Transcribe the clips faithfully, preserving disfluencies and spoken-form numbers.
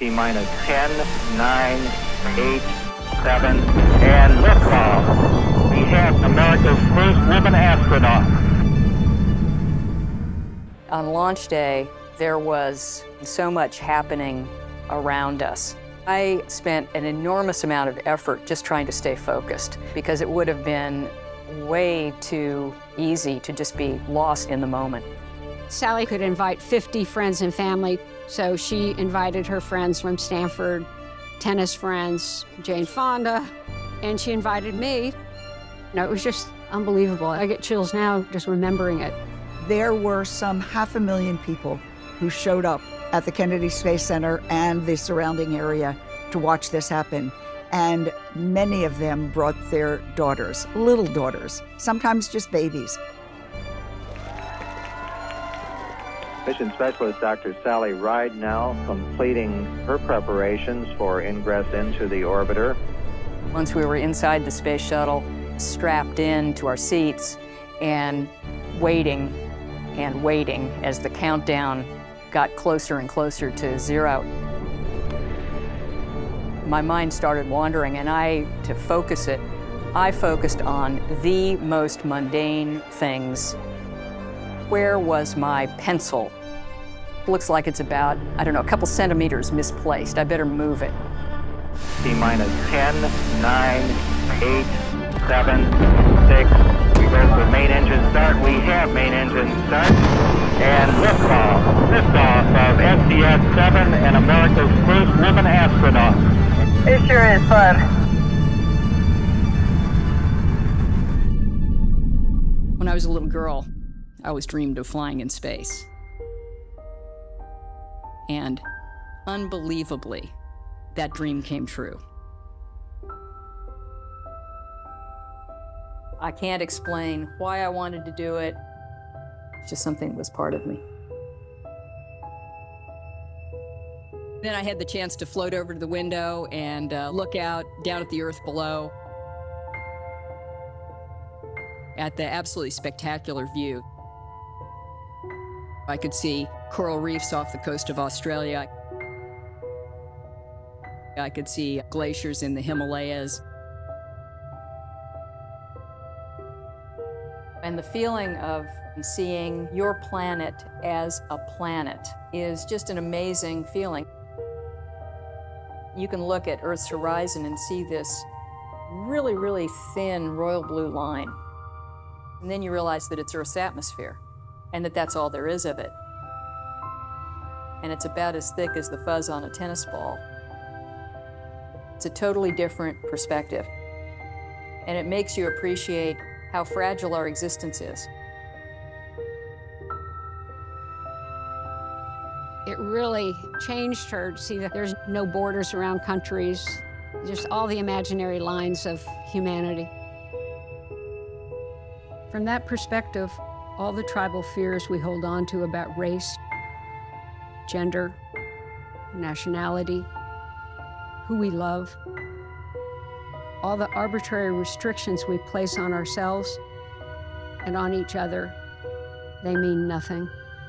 T-minus ten, nine, eight, seven, and liftoff. We have America's first woman astronaut. On launch day, there was so much happening around us. I spent an enormous amount of effort just trying to stay focused because it would have been way too easy to just be lost in the moment. Sally could invite fifty friends and family, so she invited her friends from Stanford, tennis friends, Jane Fonda, and she invited me. No, it was just unbelievable. I get chills now just remembering it. There were some half a million people who showed up at the Kennedy Space Center and the surrounding area to watch this happen. And many of them brought their daughters, little daughters, sometimes just babies. Mission Specialist Doctor Sally Ride now completing her preparations for ingress into the orbiter. Once we were inside the space shuttle, strapped in to our seats and waiting and waiting as the countdown got closer and closer to zero. My mind started wandering, and I, to focus it, I focused on the most mundane things. Where was my pencil? Looks like it's about, I don't know, a couple centimeters misplaced. I better move it. T-minus ten, nine, eight, seven, six. We go for main engine start. We have main engine start. And liftoff. Liftoff of S D S seven and America's first woman astronaut. It sure is fun. When I was a little girl, I always dreamed of flying in space. And unbelievably, that dream came true. I can't explain why I wanted to do it. It's just something that was part of me. Then I had the chance to float over to the window and uh, look out down at the Earth below at the absolutely spectacular view. I could see coral reefs off the coast of Australia. I could see glaciers in the Himalayas. And the feeling of seeing your planet as a planet is just an amazing feeling. You can look at Earth's horizon and see this really, really thin royal blue line. And then you realize that it's Earth's atmosphere and that that's all there is of it. And it's about as thick as the fuzz on a tennis ball. It's a totally different perspective. And it makes you appreciate how fragile our existence is. It really changed her to see that there's no borders around countries, just all the imaginary lines of humanity. From that perspective, all the tribal fears we hold on to about race, gender, nationality, who we love, all the arbitrary restrictions we place on ourselves and on each other, they mean nothing.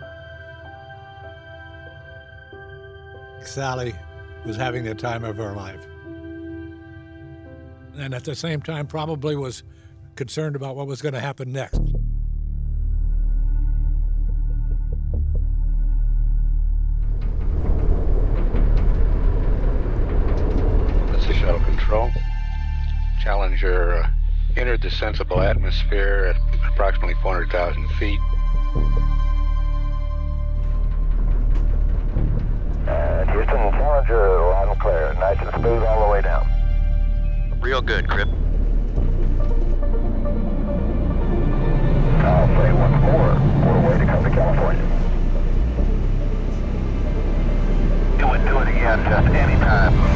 Sally was having the time of her life. And at the same time, probably was concerned about what was going to happen next. This is Shuttle Control. Challenger uh, entered the sensible atmosphere at approximately four hundred thousand feet. Uh, Houston, Challenger, loud and clear. Nice and smooth all the way down. Real good, Crip. I'll say once more, we're way to come to California. Do it, do it again, just any time.